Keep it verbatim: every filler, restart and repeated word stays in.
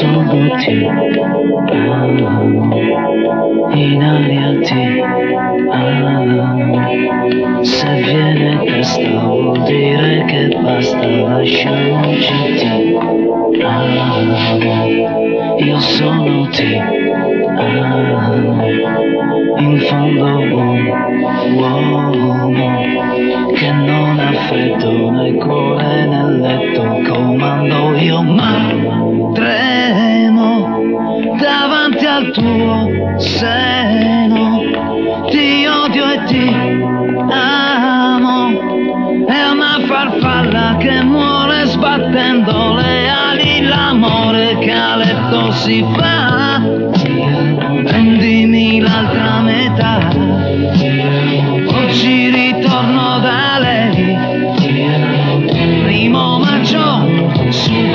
sono ti amo, in aria ti amo. Se viene testa vuol dire che basta, lasciamoci ti amo. Io sono ti amo, in fondo un uomo che non ha freddo né cuore né letto, comando io ma tremo davanti al tuo seno, ti odio e ti amo, è una farfalla che muore sbattendo le ali, l'amore che a letto si fa, prendimi l'altra metà, oggi ritorno da lei, primo maggio su